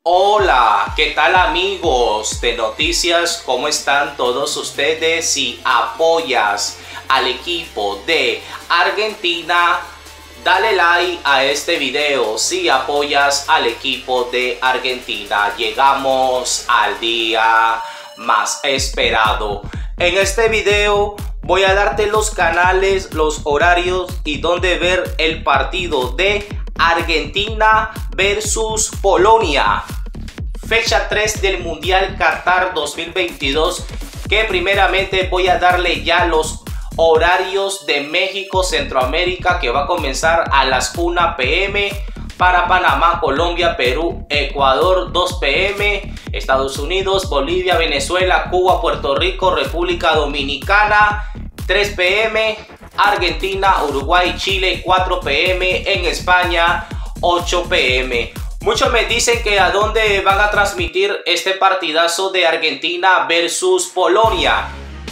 Hola, ¿qué tal amigos de noticias? ¿Cómo están todos ustedes? Si apoyas al equipo de Argentina, dale like a este video. Si apoyas al equipo de Argentina, llegamos al día más esperado. En este video voy a darte los canales, los horarios y dónde ver el partido de Argentina versus Polonia. Fecha 3 del Mundial Qatar 2022, que primeramente voy a darle ya los horarios de México, Centroamérica, que va a comenzar a las 1 p.m. para Panamá, Colombia, Perú, Ecuador 2 p.m. Estados Unidos, Bolivia, Venezuela, Cuba, Puerto Rico, República Dominicana 3 p.m. Argentina, Uruguay, Chile 4 p.m. en España 8 p.m. Muchos me dicen que a dónde van a transmitir este partidazo de Argentina versus Polonia.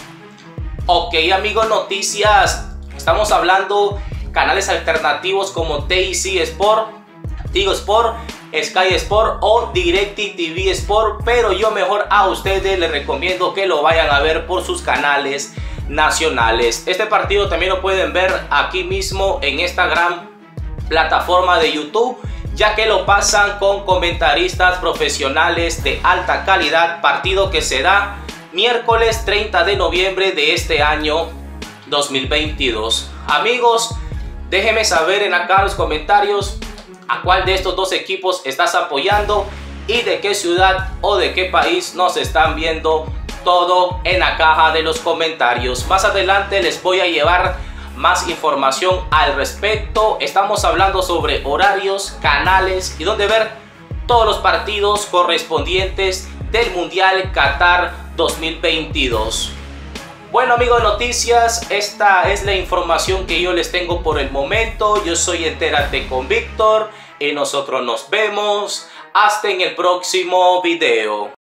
Ok amigos, noticias, estamos hablando canales alternativos como TIC Sport, Tigo Sport, Sky Sport o DirecTV Sport, pero yo mejor a ustedes les recomiendo que lo vayan a ver por sus canales nacionales. Este partido también lo pueden ver aquí mismo en esta gran plataforma de YouTube, ya que lo pasan con comentaristas profesionales de alta calidad. Partido que se da miércoles 30 de noviembre de este año 2022. Amigos, déjenme saber en acá los comentarios a cuál de estos dos equipos estás apoyando y de qué ciudad o de qué país nos están viendo. Todo en la caja de los comentarios. Más adelante les voy a llevar más información al respecto. Estamos hablando sobre horarios, canales y dónde ver todos los partidos correspondientes del Mundial Qatar 2022. Bueno amigos de noticias, esta es la información que yo les tengo por el momento. Yo soy Entérate con Víctor y nosotros nos vemos hasta en el próximo video.